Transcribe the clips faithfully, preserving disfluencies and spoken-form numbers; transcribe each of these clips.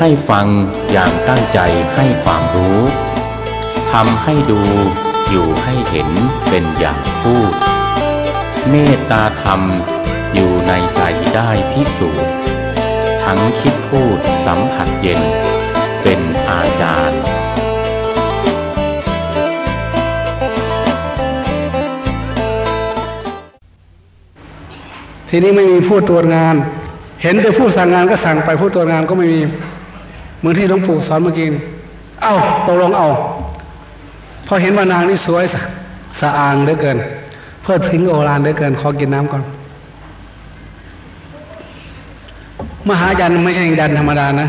ให้ฟังอย่างตั้งใจให้ความรู้ทำให้ดูอยู่ให้เห็นเป็นอย่างพูดเมตตาธรรมอยู่ในใจได้พิสูจน์ทั้งคิดพูดสัมผัสเย็นเป็นอาจารย์ทีนี้ไม่มีผู้ตรวจงานเห็นแต่ผู้สั่งงานก็สั่งไปผู้ตรวจงานก็ไม่มีเหมือนที่หลวงปู่สอนเมื่อกี้เอาตกลงเอาพอเห็นว่านางนี่สวยสะอางเหลือเกินเพิดพริ้งโอฬารเหลือเกินขอกินน้ำก่อนมหายันไม่ใช่ยันธรรมดานะ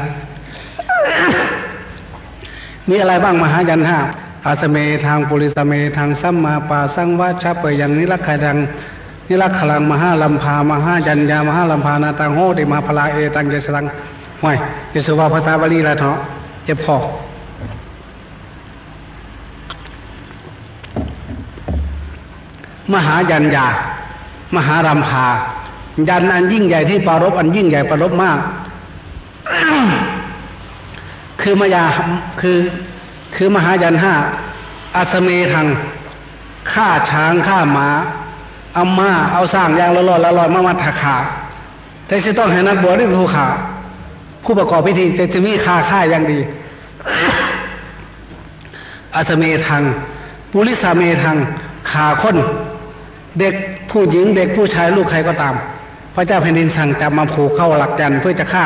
มีอะไรบ้างมหายันห้าอาสเมทางปุริสเมทางสัมมาปาสังวาชะเปยยังนิรักขัดังนิรักขลังมหาลัมพามหายัญญามหาลัมพานาตังโหติมาพลาเอตังเจสตังห่วยเยสุวาภาษาบาลีละเถาะเจ็บพอมหายัญญามหาลัมพายันอันยิ่งใหญ่ที่ปารภอันยิ่งใหญ่ปารภมาก คือมายาคือคือมหายันห้าอาสเมทังฆ่าช้างฆ่าหมาเอามาเอาสร้างอย่างละลอยละลอยมามัดขาขาแต่จะต้องให้นักบวชได้ผู้ขาผู้ประกอบพิธีจะจะมีค่าค่าอย่างดีอาสเมทังปุริสาเมทังขาคนเด็กผู้หญิงเด็กผู้ชายลูกใครก็ตามพระเจ้าแผ่นดินสั่งจับมาผูกเข้าหลักยันเพื่อจะฆ่า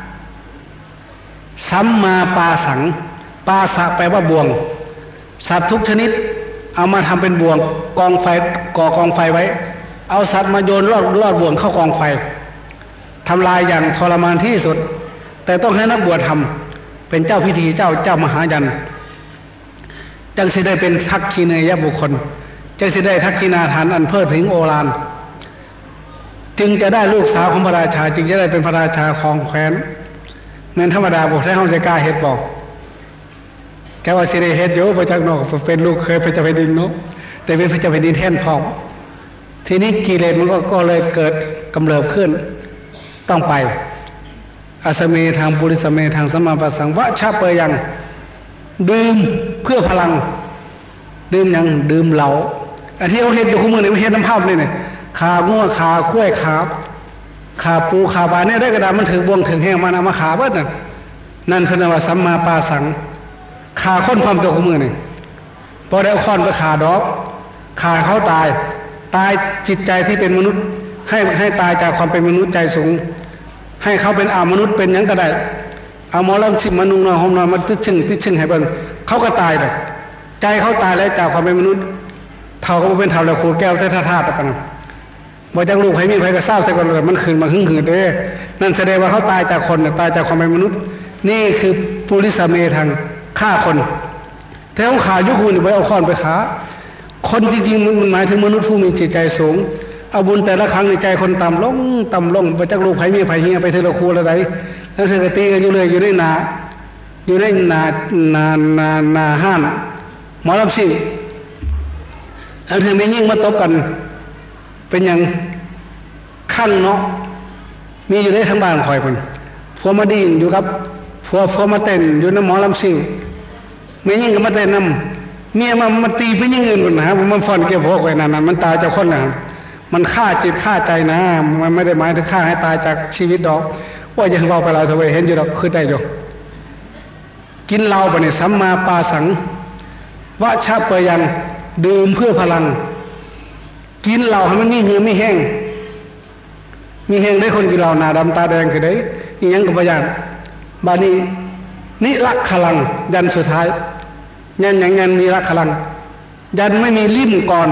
สัมมาปาสังปาสะแปลว่าบ่วงสัตว์ทุกชนิดเอามาทำเป็นบ่วงกองไฟก่อกองไฟไว้เอาสัตว์มาโยนลอดลอดบ่วงเข้ากองไฟทำลายอย่างทรมานที่สุดแต่ต้องให้นักบวชทำเป็นเจ้าพิธีเจ้าเจ้ามหายันจังสิได้เป็นทักขิเนยบุคคลจังสิได้ทักขินาทานอันเพิดพริ้งโอฬารจึงจะได้ลูกสาวของพระราชาจึงจะได้เป็นพระราชาของแคว้นเงินธรรมดาบอกให้ห้องใจกล้าเฮ็ดบอกแกว่าสิได้เฮ็ดอยู่พระเจ้านอกเป็นลูกเคยพระเจ้าแผ่นดินเนาะแต่เป็นพระเจ้าแผ่นดินแทนพร้อมทีนี้กิเลสมันก็ก็เลยเกิดกำเริบขึ้นต้องไปอาสเมทางปุริสเมทางสัมมาปะสังวะชะเปยยังดื่มเพื่อพลังดื่มยังดื่มเหล้าอันที่เขาเฮ็ดอยู่คู่มือนี่มันเฮ็ดน้ำภาพเลยเนี่ยขางัวขาคุ้ยขาขาปูขาปลาเนี่ยได้กระดาษมันถือบ่วงถึงแห้งมันเอามาขาเบิดนั่นนั่นคือว่าสัมมาปาสังขาค้นความตัวของมือนี่พอได้ค้อนไปขาดอกขาเขาตายตายจิตใจที่เป็นมนุษย์ให้ให้ตายจากความเป็นมนุษย์ใจสูงให้เขาเป็นอามนุษย์เป็นยังก็ได้เอาหมอลำสิมนุงนอนห้องนอนมันตึ๊ดชึ่งตึ๊ดชึ่งให้เบิ่งเขาก็ตายเลยใจเขาตายแล้วจากความเป็นมนุษย์เท่าก็เป็นเท่าแล้วขูดแก้วเท่าท่าตะกันบ่จังลูกให้มีไผก็เศร้าใส่กันเลยมันขึ้นมาหึ่งหืดเด้นั่นแสดงว่าเขาตายจากคนตายจากความเป็นมนุษย์นี่คือปุริสเมทังฆ่าคนแต่เขาขายุคุณไปเอาค้อนไปขาคนจริงๆมันหมายถึงมนุษย์ผู้มีจิตใจสูงเอาบุญแต่ละครั้งในใจคนต่ำลงต่ำลงบ่จังลูกให้มีไผเฮียไปเทละคูละใดแล้วเธอก็ตีกันอยู่เลยอยู่ในนาอยู่ในนานานานาห้านหมอลำซิ่งแล้วเธอไม่ยิ่งมาตบกันเป็นอย่างขั้นเนาะมีอยู่ในทั้งบ้านคอยคนพวกมาดีนอยู่กับพวกพวกมาเต้นอยู่ในหมอลำซิ่งไม่ยิ่งก็มาเต้นนำเมียมามาตีไปยิ่งเงินคนนะมันฟันเก็บพวกไว้นานๆมันตายจากคนนะมันฆ่าจิตฆ่าใจนะมันไม่ได้หมายถึงฆ่าให้ตายจากชีวิตดอกว่าอย่างเราไปเราทวีเห็นอยู่ดอกคือได้อยู่กินเหล้าไปเนี่ยสัมมาปาสังวะชะเปยังดื่มเพื่อพลังกินเหล้าให้มันนี่เหือไม่แห้งมีแห้งได้คนกินเหล้าหน้าดำตาแดงคือได้อีหยังกับพยานบานี้นิรักขลังยันสุดท้ายยันอย่างยันนิรักขลังยันไม่มีลิ่มก่อน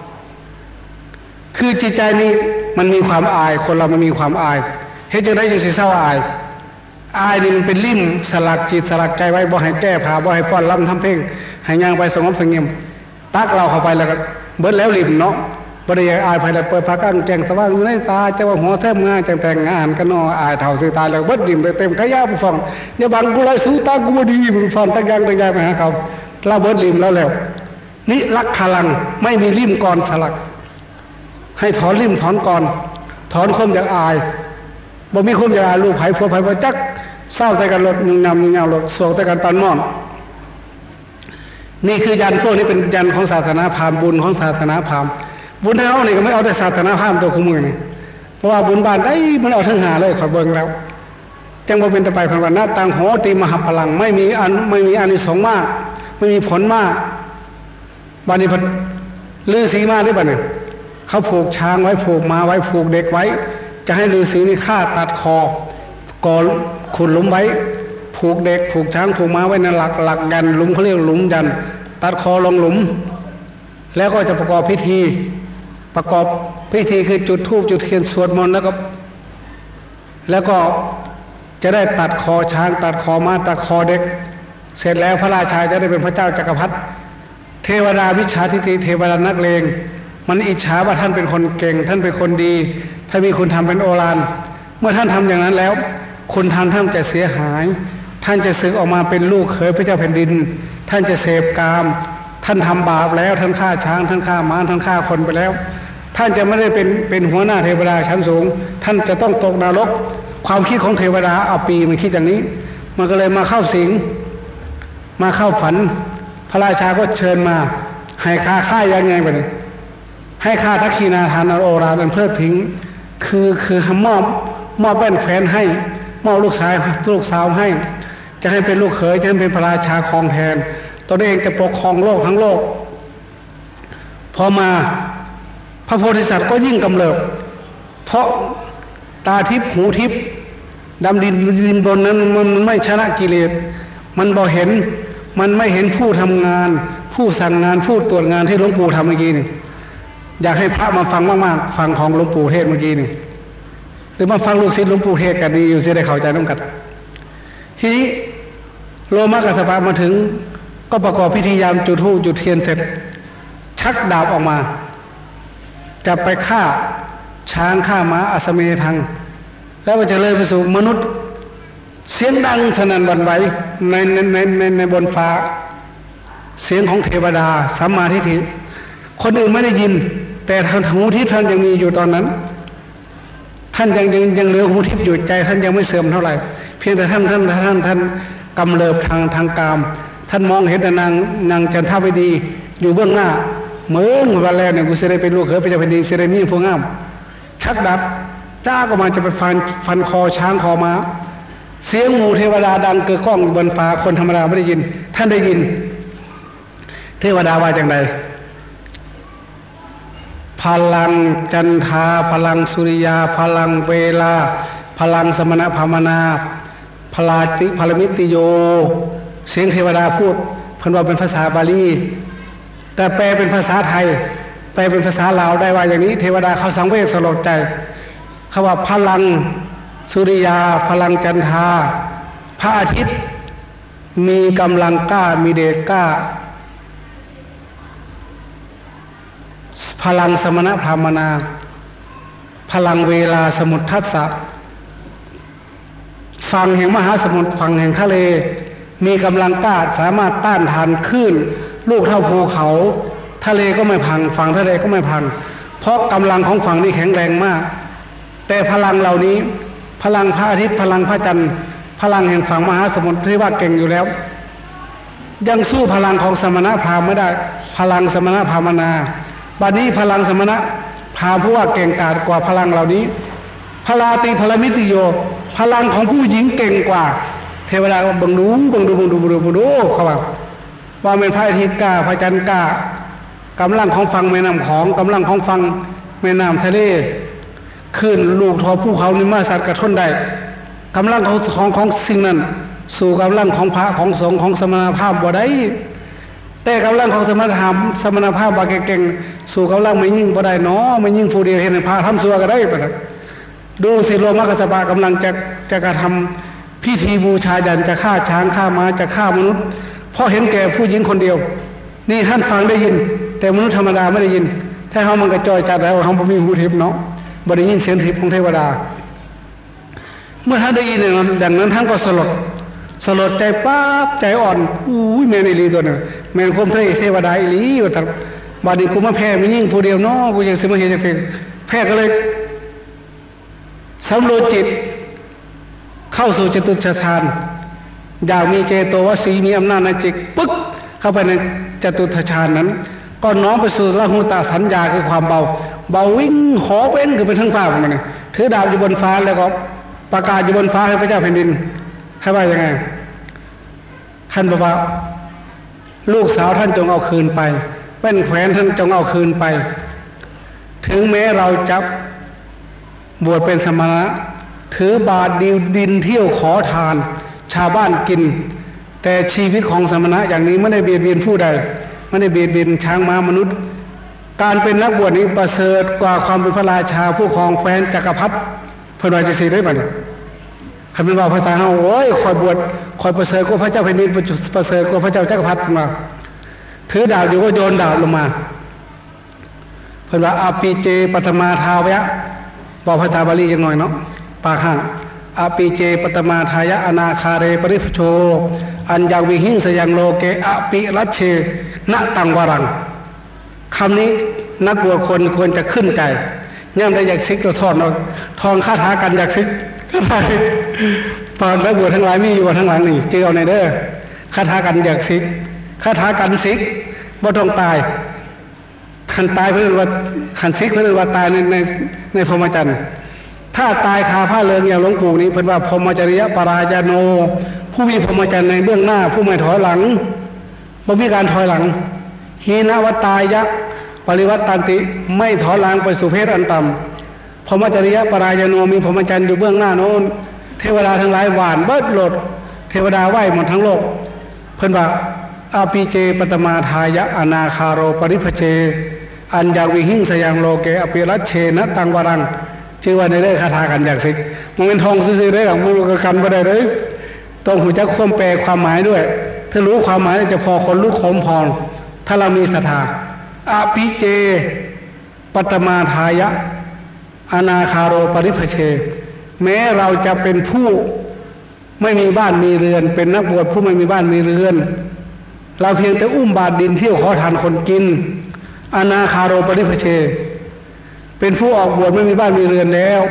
คือจิตใจนี้มันมีความอายคนเรามันมีความอายเฮ็ดจังได๋จังสิเศร้าอายอายนี่มันเป็นลิ่มสลักจิตสลักใจไว้บ่ให้แก้ผ้าบ่ให้ฟ้อนรำทำเพลงให้ย่างไปสงบสงบตักเราเข้าไปแล้วก็เบิดแล้วลิ่มเนาะบ่ได้อายภายแล้วเปิดผ้ากั้งแจ้งสว่างอยู่ในตาจะว่าหัวแทบงาจังแต่งงานกันเนาะอายเฒ่าสิตายแล้วเบิดลิ่มไปเต็มขยะผู้ฟังอย่าบังกูเลยสู้ตากูบ่ดีมึงฟังตะยางตะยางไปหาเขาเราเบิดลิ่มแล้วแล้วนิรักขลังไม่มีลิ่มก่อนสลักให้ถอนลิ่มถอนก่อนถอนความอยากอายบ่มีความอยากอายลูกไผผัวไผบ่จักเศร้าแต่กันรถยุงยำยุงยำรถโศกแต่กันปันม่อนนี่คือยันพวกนี้เป็นยันของศาสนาพราหมณ์บุญของศาสนาพราหมณ์บุญเท่านี่ก็ไม่เอาแต่ศาสนาพราหมณ์ตัวคู่มือนี่เพราะว่าบุญบานได้มันเอาทั้งหาเลยขอเบิ่งแล้วจังว่าเป็นตะไปพันวันหน้าตังโหติมหาพลังไม่มีอันไม่มีอานิสงส์มากไม่มีผลมากบานิพันฤาษีมาได้ป่ะเนี่ยเขาผูกช้างไว้ผูกม้าไว้ผูกเด็กไว้จะให้ฤาษีนี่ฆ่าตัดคอก่อขุดหลุมไว้ผูกเด็กผูกช้างผูกม้าไว้ในหลักหลักยันหลุมเขาเรียกหลุมยันตัดคอลงหลุมแล้วก็จะประกอบพิธีประกอบพิธีคือจุดธูปจุดเทียนสวดมนต์แล้วก็แล้วก็จะได้ตัดคอช้างตัดคอม้าตัดคอเด็กเสร็จแล้วพระราชาจะได้เป็นพระเจ้าจักรพรรดิเทวดาวิชชาทิฏฐิเทวดานักเลงมันอิจฉาว่าท่านเป็นคนเก่งท่านเป็นคนดีถ้ามีคุณทำเป็นโอฬารเมื่อท่านทำอย่างนั้นแล้วคุณทำท่านจะเสียหายท่านจะสึกออกมาเป็นลูกเขยพระเจ้าแผ่นดินท่านจะเสพกามท่านทำบาปแล้วท่านฆ่าช้างท่านฆ่าม้าท่านฆ่าคนไปแล้วท่านจะไม่ได้เป็นเป็นหัวหน้าเทวดาชั้นสูงท่านจะต้องตกนรกความคิดของเทวดาเอาปีมันคิดอย่างนี้มันก็เลยมาเข้าสิงมาเข้าฝันพระราชาก็เชิญมาให้ฆ่าฆ่ายังไงไปเลยให้ฆ่าทักขีนาทานโอราอันเพลิดพิงคือคือมอบมอบแว่นแฟนให้มอบลูกชายลูกสาวให้จะให้เป็นลูกเขยจะให้เป็นพระราชาครองแทนตนเองจะปกครองโลกทั้งโลกพอมาพระโพธิสัตว์ก็ยิ่งกำเริบเพราะตาทิพย์หูทิพย์ดำดินดินบนนั้นมันไม่ชนะกิเลสมันบ่เห็นมันไม่เห็นผู้ทำงานผู้สั่งงานผู้ตรวจงานที่หลวงปู่ทำเมื่อกี้นี่อยากให้พระมาฟังมากๆฟังของหลวงปู่เทศเมื่อกี้นี่หรือมาฟังลูกศิษย์หลวงปู่เทศกันดีอยู่สิได้เข้าใจน้ำกัดทีนี้โลมากัสสปะมาถึงก็ประกอบพิธียามจุดธูปจุดเทียนเสร็จชักดาบออกมาจะไปฆ่าช้างฆ่าม้าอสเมทังแล้วมันจะเลยไปสู่มนุษย์เสียงดังสนั่นหวั่นไหวในในในในในบนฟ้าเสียงของเทวดาสัมมาทิฏฐิคนอื่นไม่ได้ยินแต่ทางหูทิพย์ท่านยังมีอยู่ตอนนั้นท่านยังยังยังเหลือหูทิพย์อยู่ใจท่านยังไม่เสื่อมเท่าไหร่เพียงแต่ท่านท่านท่านท่านกำเริบทางทางกามท่านมองเห็นแต่นางนางจันทาวดีอยู่เบื้องหน้าเหมือนวันแรกเนี่ยกูจะได้เป็นลูกเขยพระเจ้าแผ่นดินจะได้มีพวกงามชักดับจ้าก็มาจะไปฟันฟันคอช้างคอม้าเสียงหมู่เทวดาดังเกิดก้องบนฟ้าคนธรรมดาไม่ได้ยินท่านได้ยินเทวดาว่าอย่างไรพลังจันทาพลังสุริยาพลังเวลาพลังสมณพามนาพลาติพลมิติโยเสียงเทวดาพูดเพิ่นว่าเป็นภาษาบาลีแต่แปลเป็นภาษาไทยแปลเป็นภาษาลาวได้ว่าอย่างนี้เทวดาเขาสังเวชสลดใจเขาว่าพลังสุริยาพลังจันทาพระอาทิตย์มีกำลังกล้ามีเดชกล้าพลังสมณพราหมนาพลังเวลาสมุททัสสะฝั่งแห่งมหาสมุทรฝั่งแห่งทะเลมีกำลังกล้าสามารถต้านทานคลื่นลูกเท่าภูเขาทะเลก็ไม่พังฝั่งทะเลก็ไม่พังเพราะกำลังของฝั่งนี้แข็งแรงมากแต่พลังเหล่านี้พลังพระอาทิตย์พลังพระจันทร์พลังแห่งฝั่งมหาสมุทรที่ว่าเก่งอยู่แล้วยังสู้พลังของสมณพราหมณ์ไม่ได้พลังสมณพราหมนาบัดนี้พลังสมณพราหมณ์ผู้ว่าเก่งกาจกว่าพลังเหล่านี้พลาติพลมิติโยพลังของผู้หญิงเก่งกว่าเทวดาก็บังดูบังดูบังดูบังดูบังดูเขาว่าว่าเป็นพระอาทิตย์กล้าพระจันทร์กล้ากำลังของฝั่งแม่น้ำของกำลังของฝั่งแม่น้ำทะเลขึ้นลูกทอภูเขานิมาสัตว์กระทนได้กำลังของของของสิ่งนั้นสู่กำลังของพระของสงฆ์ของสมณภาพบ่ได้แต่กำลังของสมณธรรมสมณภาพบ่เก่งๆสู่กำลังไม่ยิ่งบ่ได้เนาะไม่ยิ่งผู้เดียวเห็นพระทำสัวก็ได้ปะดูสิโลมากัสสปะกำลังจะจะกระทำพิธีบูชายันจะฆ่าช้างฆ่าม้าจะฆ่ามนุษย์เพราะเห็นแก่ผู้หญิงคนเดียวนี่ท่านฟังได้ยินแต่มนุษย์ธรรมดาไม่ได้ยินถ้าเขามันกระจอยจัดแล้วเขาไม่มีหูทิพย์เนาะบ่ได้ยินเสียงทิพย์ของเทวดาเมื่อท่านได้ยินอย่างนั้นดังนั้นท่านก็สลดสลดใจป๊าบใจอ่อนอุ้ยแม่นอีหลีตัวนึงแม่นคมเทวดาอีหลีว่าแต่บัดนี้กูมาแพ้ไม่ยิ่งผู้เดียวเนาะกูยังสิมาเห็นจังซี่แพ้ก็เลยสำรวจจิตเข้าสู่จตุตฌานอยากมีเจโตวสีมีอำนาจในจิตปึ๊กเข้าไปในจตุตฌานนั้นก็น้อมไปสู่ละหุตสัญญาคือความเบาเบาวิ่งหอเว้นขึ้นไปทั้งฟ้าของมันถือดาบอยู่บนฟ้าแล้วก็ประกาศอยู่บนฟ้าให้พระเจ้าแผ่นดินให้ว่ายังไงท่านบอกว่าลูกสาวท่านจงเอาคืนไปแว่นแขวนท่านจงเอาคืนไปถึงแม้เราจะบวชเป็นสมณะถือบาตรดิวดินเที่ยวขอทานชาวบ้านกินแต่ชีวิตของสมณะอย่างนี้ไม่ได้เบียดเบียนผู้ใดไม่ได้เบียดเบียนช้างม้ามนุษย์การเป็นนักบวชนี้ประเสริฐกว่าความเป็นพระราชาผู้ครองแคว้นจักรพรรดิเพื่อนว่าจะสิได้ไหมคำเป็นว่าพระตาเฮาโอ้ยคอยบวชคอยประเสริฐกว่าพระเจ้าแผ่นดินประเสริฐกว่าพระเจ้าจักรพรรดิมาถือดาบอยู่ก็โยนดาบลงมาเพื่อนว่าอาปีเจปฐมาทาวะบอกภาษาบาลียังหน่อยเนาะปากห่างอาปีเจปฐมาทายะอนาคาเรปริฟโชอัญญาวิหิงสยังโลเกอปิรัชเชณตังวรังคำนี้นักบวชคนควรจะขึ้นใจย่ำได้อยากซิกตัวทอนเอาทองคาถากันอยากซิกคาถาซิกตอนนักบวชทั้งหลายมีอยู่ทั้งหลังนี่เจอเอาในเด้อคาถากันอยากซิกคาถากันซิกบ่ต้องตายขันตายเพื่อนว่าขันซิกเพื่อนว่าตายในในในพรหมจรรย์ถ้าตายคาผ้าเลิงอย่างหลวงปู่นี้เพื่อนว่าพรหมจริยปรายโนผู้มีพรหมจรรย์ในเบื้องหน้าผู้ไม่ถอยหลังบ่มีการถอยหลังหีนวัตตายะปริวัตตันติไม่ถอยหลังไปสู่เพศอันต่ำพรหมจริยปรายโนมีพรหมจรรย์อยู่เบื้องหน้าโน้นเทวดาทั้งหลายหวานเบิดโหลดเทวดาไหว้หมดทั้งโลกเพื่อนว่าอาปีเจปฐมาทายะอนาคาโรปริภเชอัญญาวิหิงสยังโลเกอปิรัชเชนะตังวรังชื่อว่าในเรื่องคาถากันอยากซิกมันเป็นทองซื่อๆได้หรอกมันก็กันไม่ได้เลยต้องหูจักความแปลความหมายด้วยถ้ารู้ความหมายจะพอคนรู้ขมพรถ้าเรามีศรัทธาอาปิเจปฐมาทายะอนาคาโรปริภเชแม้เราจะเป็นผู้ไม่มีบ้านมีเรือนเป็นนักบวชผู้ไม่มีบ้านมีเรือนเราเพียงแต่อุ้มบาตรดินเที่ยวขอทานคนกินอนาคาโรปริภเชเป็นผู้ออกบวชไม่มีบ้านมีเรือนแล้ว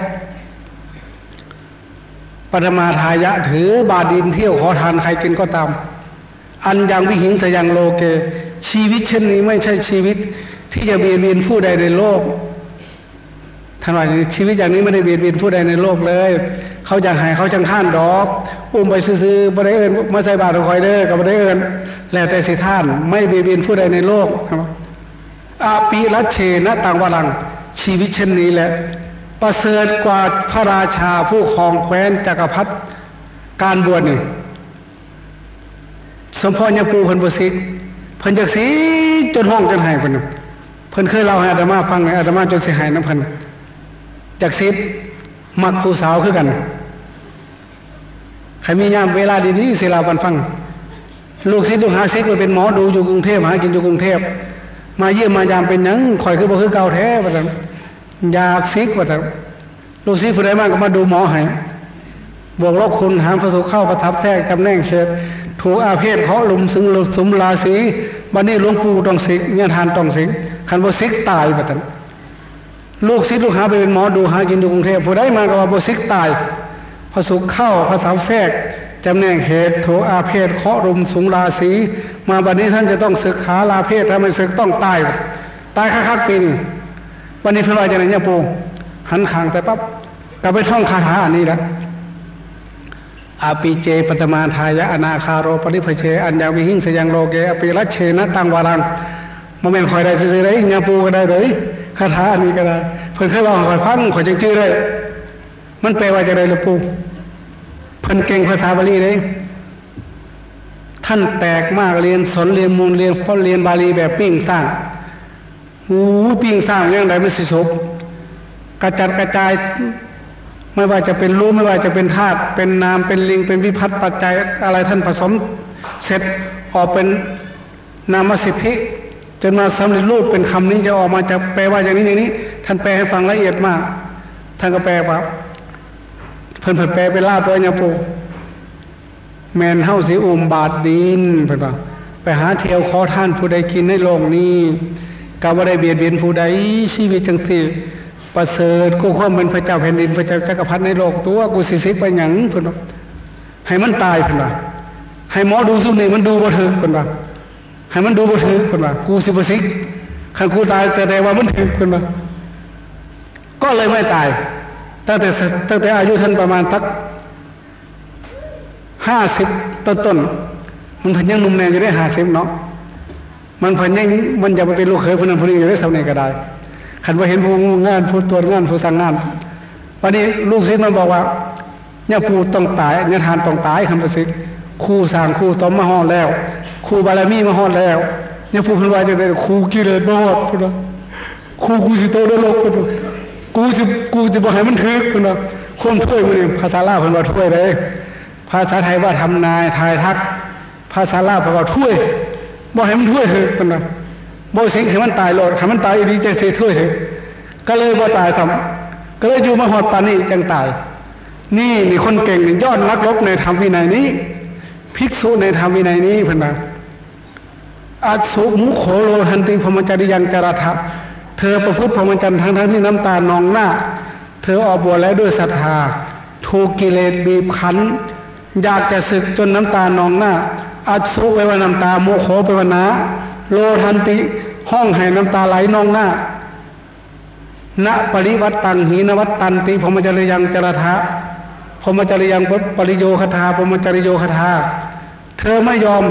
ปฐมาทายะถือบาตรดินเที่ยวขอทานใครกินก็ตามอันยังวิหิงสยังโลเกชีวิตเช่นนี้ไม่ใช่ชีวิตที่จะเบียดเบียนผู้ใดในโลกท่านว่าชีวิตอย่างนี้ไม่ได้เบียดเบียนผู้ใดในโลกเลยเขาจะหายเขาจังท่านดอกอุ้มไปซื้อๆบ่ได้เอิ้นมาใส่บาตรคอยเด้อก็บ่ได้เอิ้นแล้วแต่สิท่านไม่เบียดเบียนผู้ใดในโลกอาปิรัชเชนะตังวรังชีวิตเช่นนี้แหละประเสริฐกว่าพระราชาผู้ครองแคว้นจักรพรรดิการบวชนี่สมพรยปูเพิ่นบ่ซิกเพิ่นจักสิจนห้องจนหายเพิ่นเพิ่นเคยเล่าให้อาตมาฟังอาตมาจนสิหายนำเพิ่นจักสิมักผู้สาวคือกันใครมียามเวลาดีๆสิเล่าปันฟังลูกศิษย์ลูกหาซิกไปเป็นหมอดูอยู่กรุงเทพหากินอยู่กรุงเทพมาเยี่ยมมายามเป็นหยังข่อยคือบ่คือเก่าแท้ว่าซั่นอยากซิกว่าซั่นลูกศิษย์ผู้ใดมาก็มาดูหมอให้บวกลบคุณหามพระสุเข้าประทับแท้จำแนกเขตถูกอาเพศเคาะลุมซึ่งสมราศีบัดนี้หลวงปู่ต้องซิกเนี่ยทานต้องซิกคันบ่ซิกตายว่าซั่นลูกศิษย์ลูกหาไปเป็นหมอดูหากินอยู่กรุงเทพผู้ใดมาก็ว่าบ่ซิกตายพระสุเข้าพระสาวแทรกจำแนกเหตุโถอาเพศเคาะรุมสุงราศีมาบัดนี้ท่านจะต้องศึกขาลาเพศถ้าไม่ศึกต้องตายตายคักๆปีนึงวันนี้เพิ่นว่าจังได๋เนี่ยปู่หันข้างแต่ปั๊บก็ไปท่องคาถาอันนี้แหละอาปิเจปฐมาทายะอนาคาโรปริภเชอัญญาวิหิงสยังโลเกอปิรัชเชนะตังวรังบ่แม่นข่อยได้ซื่อๆได้เนี่ยปู่ก็ได้เลยคาถาอันนี้ก็ได้เพิ่นเคยเล่าให้ข่อยฟังข่อยจังชื่อได้มันแปลว่าจังได๋ล่ะปู่เพิ่นเก่งภาษาบาลีเลยท่านแตกมากเรียนสนเรียนมูลเรียนพ้นเรียนบาลีแบบปิ้งสร้างหูปิ้งสร้างอย่างไรไม่สิสบกระจัดกระจายไม่ว่าจะเป็นรูปไม่ว่าจะเป็นธาตุเป็นนามเป็นลิงเป็นวิพัฒน์ปัจจัยอะไรท่านผสมเสร็จออกเป็นนามสิทธิจนมาสำเร็จรูปเป็นคำนี้จะออกมาจะแปลว่าอย่างนี้อย่างนี้ท่านแปลให้ฟังละเอียดมากท่านก็แปลว่าเพิ่นเพิ่นแปลไปลาบไว้เนี่ยปู่แมนเฮาสิอุ้มบาทดินเพิ่นว่าไปหาเที่ยวขอทานผู้ใดกินในโลกนี้ก็บ่ได้เบียดเบียนผู้ใดชีวิตจังซี่ประเสริฐกูความเป็นพระเจ้าแผ่นดินพระเจ้าจักรพรรดิในโลกตัวกูสิสิกไปหยังเพิ่นว่าให้มันตายเพิ่นว่าให้หมอดูซุมนี้มันดูบ่ถึกเพิ่นว่าให้มันดูบ่ถึกเพิ่นว่ากูสิบ่สิกคันกูตายแต่แต่ว่ามันถึกเพิ่นว่าก็เลยไม่ตายตั้งแต่ตั้งแต่อายุท่านประมาณสักห้าสิบต้นๆมันเพิ่นยังหนุ่มแน่อยู่ได้ห้าสิบเนาะมันเพิ่นยังมันจะมาเป็นลูกเขยผู้นั้นผู้นี้อยู่ได้สำเร็จก็ได้คันว่าเห็นผู้งานผู้ตรวจงานผู้สั่งงานวันนี้ลูกศิษย์มันบอกว่าเนี่ยผู้ต้องตายเนี่ยทานต้องตายคำประสิทธิ์ครูสร้างครูต้มมาฮอดแล้วครูบารมีมาฮอดแล้วเนี่ยผู้เพิ่นว่าจะได้ครูกิเลสมาฮอดพุ่นน่ะครูกูสิโตนรกพุ่นกูสิกูสิบ่ให้มันถึกพุ่นน่ะคนถ้วยมื้อนี้ภาษาลาวเพิ่นว่าถ้วยเลยภาษาไทยว่าทำนายทายทักภาษาลาวเพิ่นว่าถ้วยบ่ให้มันถ้วยถึกพุ่นน่ะบ่สิให้มันตายโลดให้มันตายอีหลีจะสิถ้วยถึกก็เลยบ่ตายทำก็เลยอยู่มาฮอดปานนี้จังตายนี่มีคนเก่งยอดนักรบในธรรมวินัยนี้ภิกษุในธรรมวินัยนี้เพิ่นว่าอัสสุมุโขโลทันติพรหมจริยังจารถะเธอประพฤติพรหมจรรย์ทั้งทั้งที่น้ำตานองหน้าเธอออกบวชแล้วด้วยศรัทธาถูกกิเลสบีบคั้นอยากจะศึกจนน้ำตานองหน้าอัสสุไปว่าน้ำตาโมโขไปว่านาโลทันติห้องให้น้ำตาไหลนองหน้าณปริวัตตังหีนวัตตันติพรหมจริยังจารถะพรหมจริยังปริโยคทาพรหมจริโยคทาเธอไม่ยอม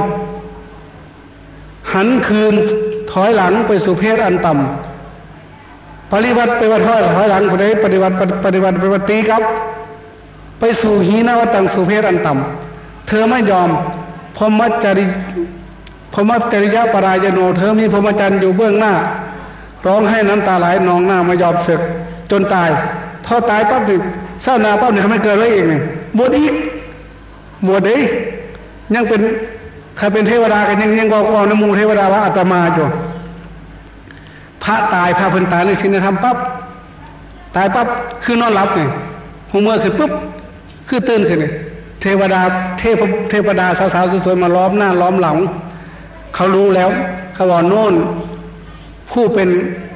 หันคืนถอยหลังไปสู่เพศอันต่ำปริวัติไปวัดถอยถอยหลังไปได้ปฏิวัติปฏิวัติไปวัตีครับไปสู่หีนวัตตังสู่เพศอันต่ำเธอไม่ยอมพรหมจริพรหมจริยปรายโนเธอมีพรหมจรรย์อยู่เบื้องหน้าร้องให้น้ำตาไหลนองหน้ามายอมศึกจนตายท่อตายปั๊บนี่เศร้านาปั๊บนี่เขาไม่เกิดไว้เองนี่บวชอีกบวชอีกยังเป็นใครเป็นเทวดากันยังยังบอกว่าน้ำมูเทวดาว่าอาตมาจ้ะพระตายพระเพิ่นตายในศีลธรรมปั๊บตายปั๊บคือนอนหลับนี่หัวเมื่อคือปุ๊บคือตื่นขึ้นนี่เทวดาเทพเทวดาสาวๆสวยๆมาล้อมหน้าล้อมหลังเขารู้แล้วเขาบอกโน่นผู้เป็น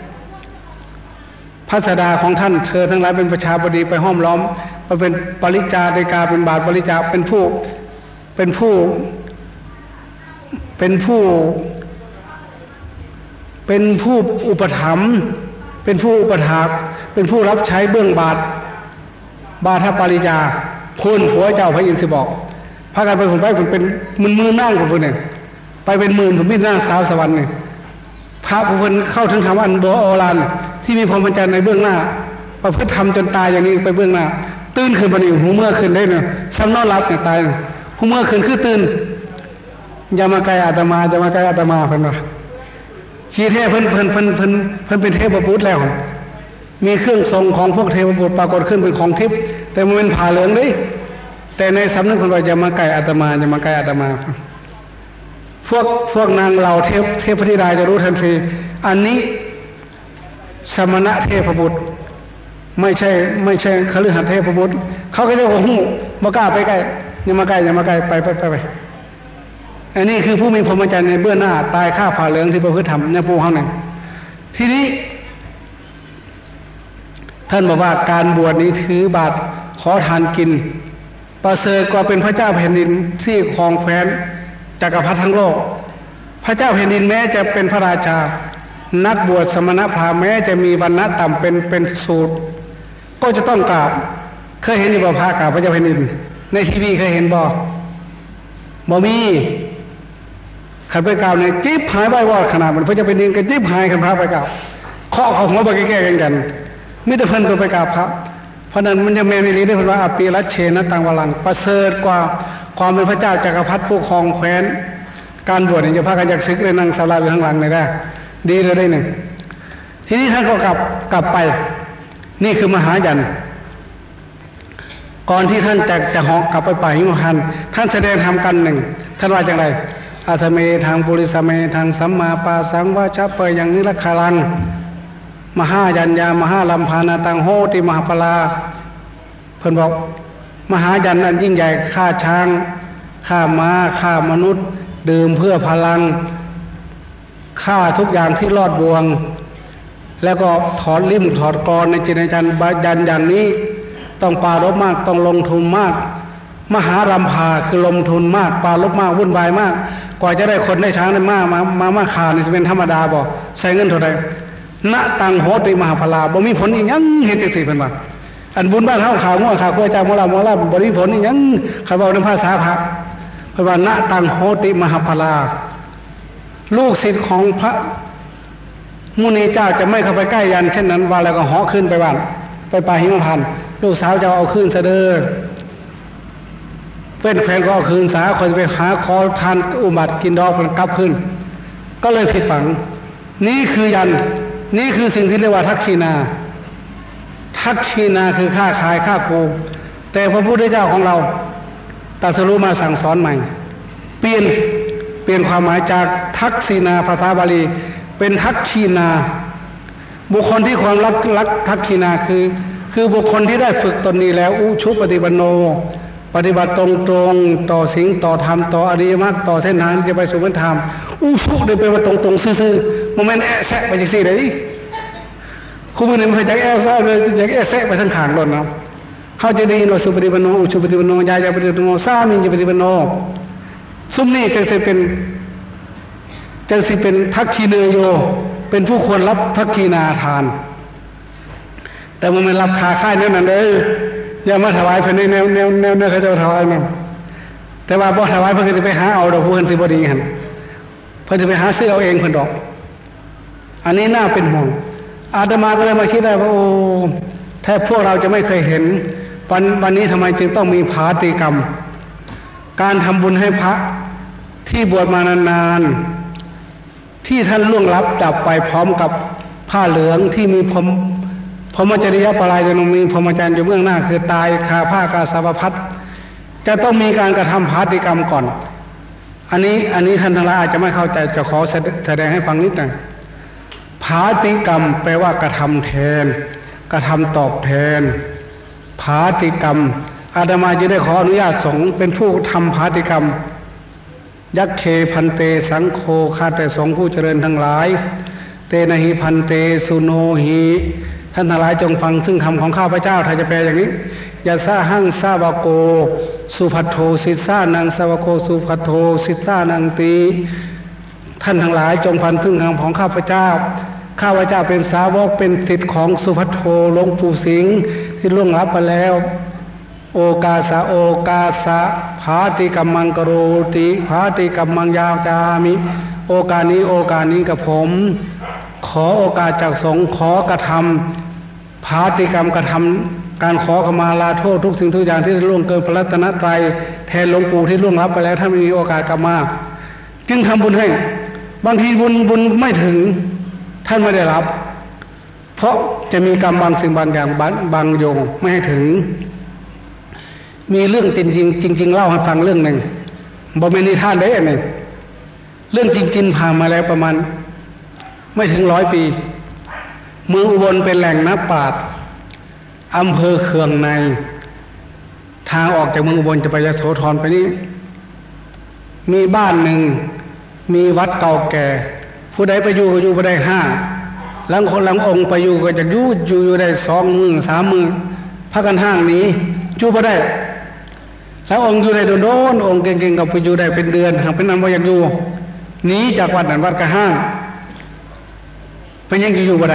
พระสดาของท่านเธอทั้งหลายเป็นประชาบดีไปห้อมล้อมมาเป็นปริจาเดกาเป็นบาทปริจาเป็นผู้เป็นผู้เป็นผู้เป็นผู้อุปถัมภ์เป็นผู้อุปถากเป็นผู้รับใช้เบื้องบาทบาทปริจาคุณผัวเจ้าพระอินทร์สิบอกพากันไปผมไปผมเป็นมือมือนั่งของผมเนี่ยไปเป็นหมื่นผมไม่นั่งสาวสวรรค์เนี่ยพระผู้คนเข้าถึงธรรมอันโบโอฬารที่มีพรหมจรรย์ในเบื้องหน้าประพฤติธรรมจนตายอย่างนี้ไปเบื้องหน้าตื่นขึ้นมาหนึ่งหูเมื่อขึ้นได้เนี่ยซ้ำนอนรับเนี่ยตายหูเมื่อขึ้นคือตื่นอย่ามาไกลอาตมาอย่ามาไกลอาตมาเพิ่นว่าชีเทพเพิ่นเพิ่นเพิ่นเพิ่นเพิ่นเป็นเทพบุตรแล้วมีเครื่องทรงของพวกเทพบุตรปรากฏขึ้นเป็นของทิพย์แต่มันเป็นผ่าเหลืองดิแต่ในสำนึกเพิ่นว่าอย่ามาไกลอาตมาอย่ามาไกลอาตมาพวกพวกนางเหล่าเทพเทพธิดาจะรู้ทันทีอันนี้สมณะเทพบุตรไม่ใช่ไม่ใช่คฤหัสถ์เทพบุตรเขาก็จะบอกหูบ่กล้าไปใกล้อย่ามาใกล้อย่ามาใกล้ไปไปไปไปอันนี้คือผู้มีพรหมจรรย์ในเบื้องหน้าตายฆ่าผ่าเหลืองที่ประพฤติธรรมในภูเขาหนึ่งทีนี้ท่านบอกว่าการบวชนี้ถือบาตรขอทานกินประเสริฐกว่าเป็นพระเจ้าแผ่นดินที่ครองแคว้นจักรพรรดิทั้งโลกพระเจ้าแผ่นดินแม้จะเป็นพระราชานักบวชสมณพราหมณ์แม้จะมีวรรณะต่ำเป็นเป็นสูตรก็จะต้องกราบเคยเห็นอยู่บ่พระกราบพระเจ้าแผ่นดินในทีวีเคยเห็นบ่บ่มีขันไปกล่าวในจิ๊บหายใบวอดขนาดมันพระเจ้าแผ่นดินก็จิ๊บหายขันพระไปกล่าวเคาะเขาหัวไปแก้กันกันมิตรเพิ่นก็ไปกราบพระเพราะนั้นมันจะแม่นลีได้พูดว่าอปีรัชเชนะตังวลังประเสริฐกว่าความเป็นพระเจ้าจักรพรรดิผู้ครองแคว้นการบวชเนี่ยจะพากันจากศึกเลยนั่งสาราอยู่ข้างหลังเลยได้ดีเลยได้หนึ่งทีนี้ท่านก็กลับกลับไปนี่คือมหายันก่อนที่ท่านจะจะหอกกลับไปป่าหิมพานต์ท่านแสดงธรรมกันหนึ่งท่านว่าอย่างไรอาสเมทางปุริสเมทางสัมมาปาสังวาชะเปยอย่างนี้ละคารังมหายัญญามหาลัมพานาตังโหติมหาปลาเพิ่นบอกมหายันอันยิ่งใหญ่ฆ่าช้างฆ่าม้าฆ่ามนุษย์ดื่มเพื่อพลังฆ่าทุกอย่างที่รอดบ่วงแล้วก็ถอดลิ่มถอดกรในจิตในใจบายันอย่างนี้ต้องปารบมากต้องลงทุนมากมหารำพาคือลงทุนมากปารบมากวุ่นวายมากกว่าจะได้คนได้ช้างได้มากมามามาขานี่จะเป็นธรรมดาบ่ใช้เงินเท่าใดณตังโหติมหาพลาบ่มีผลอีกยังเห็นจังซี่เพิ่นว่าอันบุญบ้านเฮาขาวงัวขาวกล้วยจ้าหมอลาหมอลาบ่มีผลอีกยังเขาบอกในภาษาพระเพิ่นว่าณตังโหติมหาพลาลูกศิษย์ของพระมุนีเจ้าจะไม่เข้าไปใกล้ยันเช่นนั้นว่าแล้วก็เหาะขึ้นไปบ้านไปป่าหิมพานต์ลูกสาวจะเอาคืนเสด็จเป็นแฟนก็เอาคืนสาคนไปหาคอทานอุบัติกินดอกมันกลับขึ้นก็เลยผิดฝังนี่คือยันนี่คือสิ่งที่เรียกว่าทักขีนาทักขีนาคือค่าขายค่าโกงแต่พระพุทธเจ้าของเราตรัสรู้มาสั่งสอนใหม่เปลี่ยนเปลี่ยนความหมายจากทักขีนาภาษาบาลีเป็นทักขีนาบุคคลที่ความรักรักทักขีนาคือคือบุคคลที่ได้ฝึกตนนี้แล้วอุชุปฏิบันโนปฏิบัติตรงตรงต่อสิ่งต่อธรรมต่ออริยมรรคต่อเส้นทางจะไปสู่เป็นธรรมอุชุได้ไปว่าตรงตรงซื่อๆโมเมนต์แอะแซะไปจังซี่เลยคุณผู้หนึ่งไปจากแอะแซะเลยจากแอะแซะไปทั้งขางโดนเนาะเขาจะได้ยินว่าสุปฏิบันโนอุชุปฏิบันโนยายาปฏิบันโนสามีจะปฏิบันโนซุ่มนี่จะจะเป็นจะสิเป็นทักขีเนโยเป็นผู้ควรรับทักขีนาทานแต่มันไม่รับคาค่ายนั่นน่ะเด้ออย่ามาถวายเพิ่นในแนวแนวแนวแนวเขาจะถวายนั่นแต่ว่าบ่ถวายเพิ่นจะไปหาเอาดอกผู้เพิ่นสิบ่ดีหั่นเพิ่นจะไปหาซื้อเอาเองเพิ่นดอกอันนี้น่าเป็นห่วงอาตมาก็เลยมาคิดได้ว่าโอ้แทบพวกเราจะไม่เคยเห็นวันวันนี้ทำไมจึงต้องมีภาติกรรมการทำบุญให้พระที่บวชมานานๆที่ท่านล่วงลับดับไปพร้อมกับผ้าเหลืองที่มีพรมพรหมจริยปรายจะมีพรหมจรรย์อยู่เบื้องหน้าคือตายคาผ้ากาสาวพัดจะต้องมีการกระทำภาติกรรมก่อนอันนี้อันนี้ท่านทั้งหลายอาจจะไม่เข้าใจจะขอแสดงให้ฟังนิดหนึ่งภาติกรรมแปลว่ากระทำแทนกระทำตอบแทนภาติกรรมอาตมาจะได้ขออนุญาตสงฆ์เป็นผู้ทำภาติกรรมยักเคพันเตสังโฆข้าแต่สงฆ์ผู้เจริญทั้งหลายเตนะหิพันเตสุโนหิท่านทั้งหลายจงฟังซึ่งคำของข้าพเจ้าถ้าจะแปลอย่างนี้ยะสะหังสาวโกสุภัทโทสิสานังสาวโกสุภัทโทสิสานังตีท่านทั้งหลายจงฟังซึ่งคำของข้าพเจ้าข้าพเจ้าเป็นสาวกเป็นศิษย์ของสุภัทโทหลวงปู่สิงห์ที่ล่วงลับไปแล้วโอกาสะโอกาสะภาติกัมมังกโรติภาติกัมมังยาวจามิโอกาสนี้โอกาสนี้กับผมขอโอกาสจากสงฆ์ขอกระทำภาติกรรมกระทำการขอขมาลาโทษทุกสิ่งทุกอย่างที่ล่วงเกินพระรัตนตรัยแทนหลวงปู่ที่ล่วงลับไปแล้วถ้าไม่มีโอกาสกลับมาจึงทำบุญให้บางทีบุญบุญไม่ถึงท่านไม่ได้รับเพราะจะมีกรรมบางสิ่งบางอย่างบางโยงไม่ให้ถึงมีเรื่องจริงจริงจริงเล่าให้ฟังเรื่องหนึ่งบ่แม่นนิทานเด้อนี่เรื่องจริงๆผ่านมาแล้วประมาณไม่ถึงร้อยปีเมืองอุบลเป็นแหล่งนักปราชญ์อำเภอเคืองในทางออกจากเมืองอุบลจะไปยโสธรไปนี้มีบ้านหนึ่งมีวัดเก่าแก่ผู้ใดไปอยู่ก็อยู่ไปได้ห้าหลังคนหลังองค์ไปอยู่ก็จะอยู่อยู่อยู่ได้สองมือสามมือพักกันห้างนี้อยู่ไปได้แล้วองค์อยู่ได้โดนๆองค์เก่งๆกับไปอยู่ได้เป็นเดือนหากเป็นนั้นว่าอยากอยู่หนีจากวัดนั้นวัดกระห้างเป็นยังอยู่บ่ได้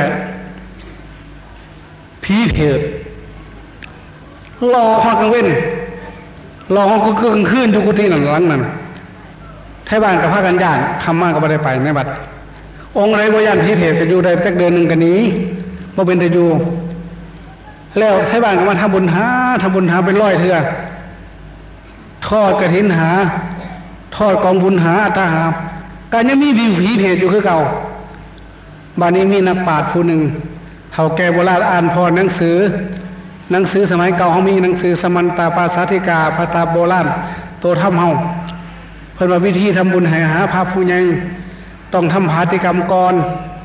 ผีเผือกรอห้องกลางเว้นรอห้องก็กลางคืนอยู่กุฏินั่นหลังนั้นไทบ้านกับพากันย่านคำมากก็ไม่ได้ไปในบัดองค์ไรบ่ย่านผีเผือกก็อยู่ได้สักเดือนหนึ่งกันนี้บ่เป็นแต่อยู่แล้วไทบ้านก็มาทำบุญหาทำบุญหาเป็นร้อยเทื่อทอดกฐินหาทอดกองบุญหาอัตหาการยังมีผีเผือกอยู่คือเก่าบ้านนี้มีนักปราชญ์ผู้หนึ่งเขาแก่โบราณอ่านพอหนังสือหนังสือสมัยเก่าเขามีหนังสือสมันตาปาสาธิกาพระตาโบราณโตทำเฮาเพิ่นว่าวิธีทำบุญให้หาพระผู้ใหญ่ต้องทำภาติกรรมก่อน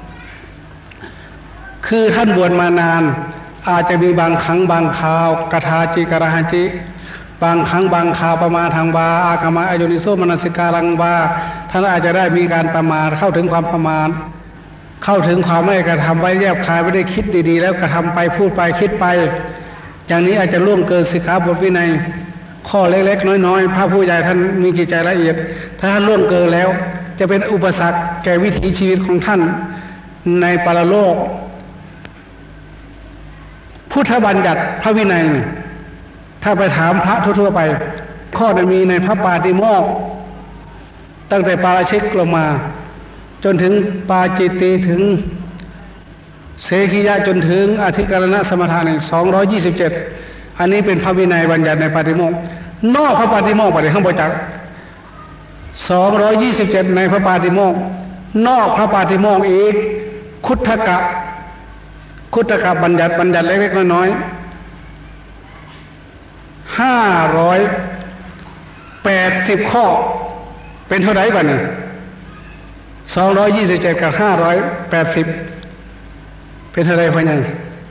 คือท่านบวชมานานอาจจะมีบางครั้งบางคราวกถาจิกรหจิบางครั้งบางคราวประมาทางบาอากามะอโยนิโสมนสิการังบาท่านอาจจะได้มีการประมาทเข้าถึงความประมาทเข้าถึงความไม่กระทำไว้แยบคายไม่ได้คิดดีๆแล้วกระทำไปพูดไปคิดไปอย่างนี้อาจจะล่วงเกินสิกขาบทวินัยข้อเล็กๆน้อยๆพระผู้ใหญ่ท่านมีจิตใจละเอียดถ้าท่านล่วงเกินแล้วจะเป็นอุปสรรคแก่วิถีชีวิตของท่านในปรโลกพุทธบัญญัติพระวินัยถ้าไปถามพระทั่วๆไปข้อนั้นมีในพระปาติโมกข์ตั้งแต่ปาราชิกลงมาจนถึงปาจิตติถึงเสขียะจนถึงอธิการณสมถะในสองร้อยยี่สิบเจ็ดอันนี้เป็นพระวินัยบัญญัติในปาติโมกข์นอกพระปาติโมกข์ไปข้างบนจากสองร้อยยี่สิบเจ็ดในพระปาติโมกข์นอกพระปาติโมกข์อีกคุถกะคุถกะบัญญัติบัญญัติเล็กๆน้อยๆห้าร้อยแปดสิบข้อเป็นเท่าไหร่บ้างเนี่ยสองร้อยยี่สิบเจ็ดกับห้าร้อยแปดสิบเป็นเท่าไหร่พ่อใหญ่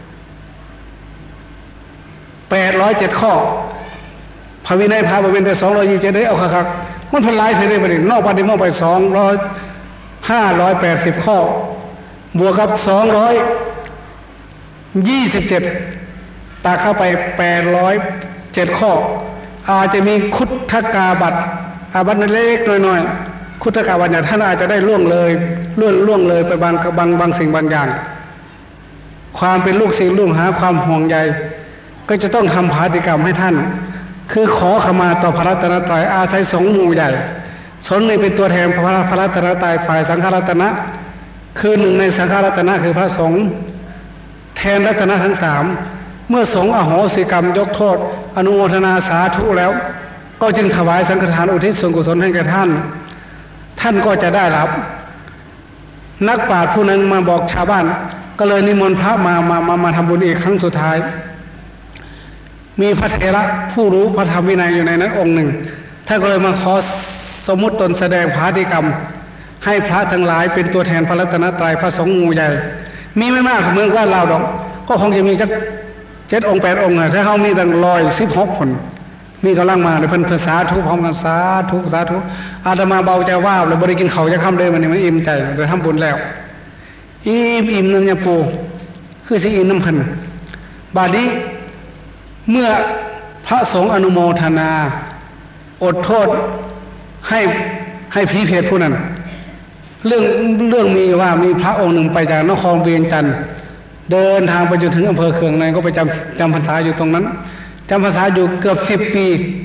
แปดร้อยเจ็ดข้อพระวินัยพระบวรแต่สองร้อยยี่สิบเจ็ดได้เอาคักๆมันพลายเสียได้ไปนอกปฏิโมกข์ไปสองร้อยห้าร้อยแปดสิบข้อบวกกับสองร้อยยี่สิบเจ็ดตาเข้าไปแปดร้อยเจ็ดข้ออาจจะมีคุถกาบัตรอาบัตเล็กๆน้อยๆคุถกาบัตรเนี่ยท่านอาจจะได้ล่วงเลยล่วงล่วงเลยไปบางบางบางสิ่งบางอย่างความเป็นลูกศิษย์ลูกหาความห่วงใยก็จะต้องทำภารกิจกรรมให้ท่านคือขอขมาต่อพระรัตนตรัยอาศัยสงฆ์หมู่ใหญ่สงฆ์นี่เป็นตัวแทนพระพระรัตนตรัยฝ่ายสังฆรัตนะคือหนึ่งในสังฆรัตนะคือพระสงฆ์แทนรัตนะทั้งสามเมื่อสงฆ์อโหสิกรรมยกโทษอนุโมทนาสาธุแล้วก็จึงถวายสังฆทานอุทิศส่วนกุศลให้แก่ท่านท่านก็จะได้รับนักปราชญ์ผู้หนึ่งมาบอกชาวบ้านก็เลยนิมนต์พระมามามามาทำบุญอีกครั้งสุดท้ายมีพระเถระผู้รู้พระธรรมวินัยอยู่ในนั้นองค์หนึ่งท่านก็เลยมาขอสมมุติตนแสดงภารกิจกรรมให้พระทั้งหลายเป็นตัวแทนพระรัตนตรัยพระสงฆ์หมู่ใหญ่มีไม่มากเหมือนว่าเราดอกก็คงจะมีจักเจ็ดองค์แปดองค์ถ้าเขามีตั้งร้อยสิบหกคนมีกำลังมาในเพิ่นภาษาทุกพร้อมกันสาธุสาธุอาตมาเบาใจว่าเลยบริกินเขาจะข้ามเลยมันนี่มันอิ่มใจจะทำบุญแล้วอิ่มอิ่มน้ำยาปูคือสิอิ่มน้ำพันบาดนี้เมื่อพระสงฆ์อนุโมทนาอดโทษให้ให้ผีเพศผู้นั้นเรื่องเรื่องมีว่ามีพระองค์หนึ่งไปจากนครเวียงจันทร์เดินทางไปจนถึงอำเภอเคืองในก็ไปจำจำพรรษาอยู่ตรงนั้นจำพรรษาอยู่เกือบสิบปี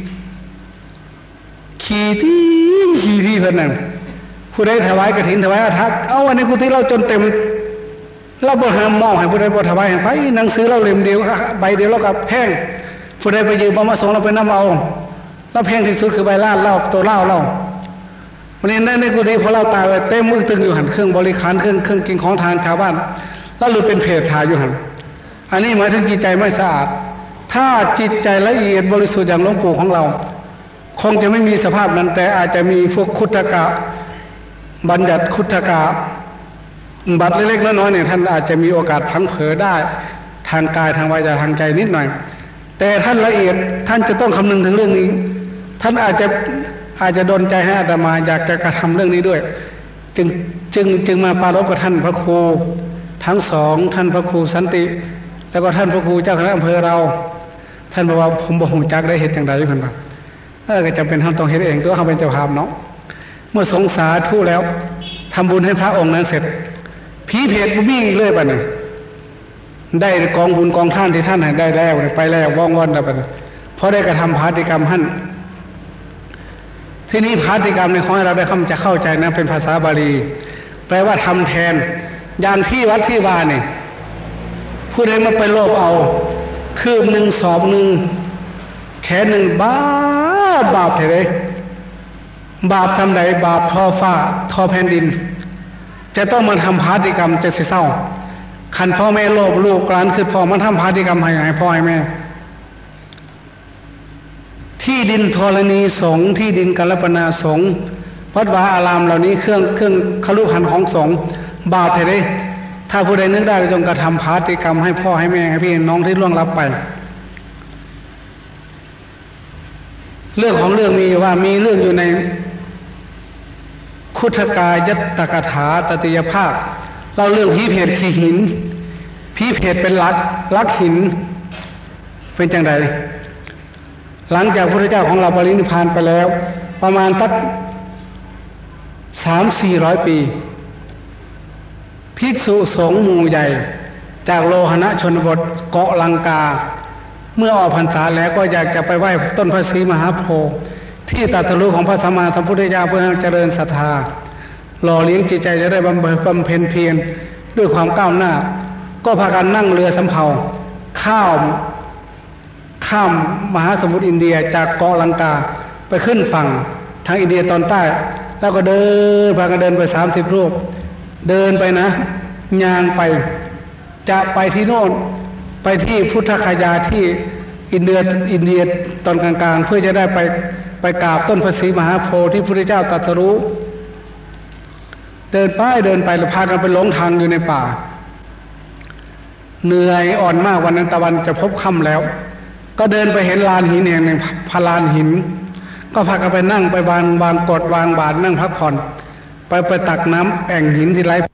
ขี่ที่ขี่ที่เพิ่นนั่นผู้ใดถวายกฐินถวายอาทักเอาอันนี้กุฏิเราจนเต็มเราบ่ห้ามมอบให้ผู้ใดบ่ถวายให้ไปหนังสือเราเล่มเดียวใบเดียวแล้วกับแพงผู้ใดไปยืมบ่มาส่งเราไปนำเอาแล้วแพงที่สุดคือใบลาดเล่าตัวเล่าเล่าวันนี้ในกุฏิพอเราตายไปเต็มมือตึงอยู่หันเครื่องบริการเครื่องเครื่องกินของทานชาวบ้านแล้วหลุดเป็นเพศทาอยู่หันอันนี้หมายถึงจิตใจไม่สะอาดถ้าจิตใจละเอียดบริสุทธิ์อย่างหลวงปู่ของเราคงจะไม่มีสภาพนั้นแต่อาจจะมีพวกคุถกะบัญญัติคุถกะบัตรเล็กๆน้อยๆเนี่ยท่านอาจจะมีโอกาสพลั้งเผลอได้ทางกายทางวาจาทางใจนิดหน่อยแต่ท่านละเอียดท่านจะต้องคำนึงถึงเรื่องนี้ท่านอาจจะอาจจะดลใจให้อาตมาอยากจะกระทำเรื่องนี้ด้วยจึงจึงจึงมาปรารภกับท่านพระครูทั้งสองท่านพระครูสันติแล้วก็ท่านพระครูเจ้าคณะอำเภอเราท่านบอกว่าผมบ่ฮู้จักได้เฮ็ดจังได๋เพิ่นว่าเออก็จำเป็นท่านต้องเฮ็ดเองตัวเฮาเป็นเจ้าภาพเนาะเมื่อสงสาธุแล้วทำบุญให้พระองค์นั้นเสร็จผีเพศบ่มีเลยบัดนี้ได้กองบุญกองท่านที่ท่านให้ได้แล้วไปแล้วว่องว่อนแล้วบัดนี้พอได้กระทำภารกิจกรรมหั่นที่นี้ภารกิจกรรมในขอให้เราได้คำจะเข้าใจนะเป็นภาษาบาลีแปลว่าทำแทนอย่างที่วัดที่วาเนี่ยผู้ใดมาไปโลภเอาคืบหนึ่งสอบหนึ่งแขนหนึ่งบาปบาปเท่าไรบาปทำใดบาปทอฟ้าทอแผ่นดินจะต้องมาทำภารกิจกรรมจะเศร้าขันพ่อแม่โลภลูกหลานคือพ่อมาทำภารกิจกรรมให้ให้พ่อให้แม่ที่ดินธรณีสงฆ์ที่ดินกัลปนาสงฆ์วัดวาอารามเหล่านี้เครื่องเครื่องคลุหันของสงฆ์บาปเท่าไรถ้าผู้ใดนึกได้ก็จงกระทำภารกิจกรรมให้พ่อให้แม่ให้พี่น้องที่ล่วงลับไปเรื่องของเรื่องมีว่ามีเรื่องอยู่ในคุถกายัตตกถาตติยภาคเล่าเรื่องผีเพศขี่หินผีเพศเป็นลักลักหินเป็นจังไดหลังจากพระพุทธเจ้าของเราปรินิพพานไปแล้วประมาณสักสามสี่ร้อยปีภิกษุสงฆ์หมู่ใหญ่จากโลหณชนบทเกาะลังกาเมื่อออกพรรษาแล้วก็อยากจะไปไหว้ต้นพระศรีมหาโพธิ์ที่ตรัสรู้ของพระสัมมาสัมพุทธเจ้าเพื่อให้เจริญศรัทธาหล่อเลี้ยงจิตใจจะได้บำเพ็ญเพียรด้วยความก้าวหน้าก็พากันนั่งเรือสำเภาข้ามข้ามมหาสมุทรอินเดียจากเกาะลังกาไปขึ้นฝั่งทางอินเดียตอนใต้แล้วก็เดินพากันเดินไปสามสิบรูปเดินไปนะย่างไปจะไปที่โน่นไปที่พุทธคยาที่อินเดียอินเดียตอนกลางๆเพื่อจะได้ไปไปกราบต้นพระศรีมหาโพธิ์ที่พระพุทธเจ้าตรัสรู้เดินไปเดินไปแล้วพากันไปหลงทางอยู่ในป่าเหนื่อยอ่อนมากวันนั้นตะวันจะพบค่ำแล้วก็เดินไปเห็นลานหินแห่งหนึ่งพลานหินก็พากันไปนั่งไปวางวางกดวางบาตรนั่งพักผ่อนไปไปตักน้ำแอ่งหินที่ไหล